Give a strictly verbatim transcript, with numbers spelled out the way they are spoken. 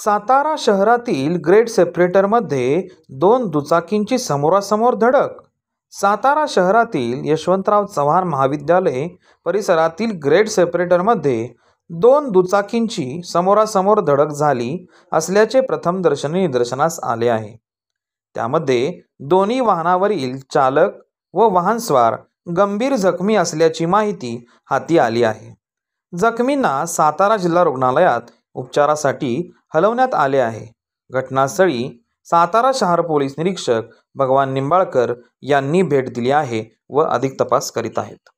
सातारा शहरातील ग्रेड सेपरेटरमध्ये दोन दुचाकींची समोरासमोर धडक। सातारा शहरातील यशवंतराव चव्हाण महाविद्यालय परिसरातील ग्रेड सेपरेटरमध्ये दोन दुचाकींची समोरासमोर धडक झाली असल्याचे प्रथमदर्शनी निदर्शनास आले आहे। त्यामध्ये दोन्ही वाहनावरील चालक व वाहनस्वार गंभीर जखमी असल्याची माहिती हाती आली आहे। जखमींना सातारा जिल्हा रुग्णालयात उपचारासाठी हलवण्यात आले आहे। घटनास्थळी सातारा शहर पोलीस निरीक्षक भगवान निंबाळकर यांनी भेट दिली आहे व अधिक तपास करीत आहेत।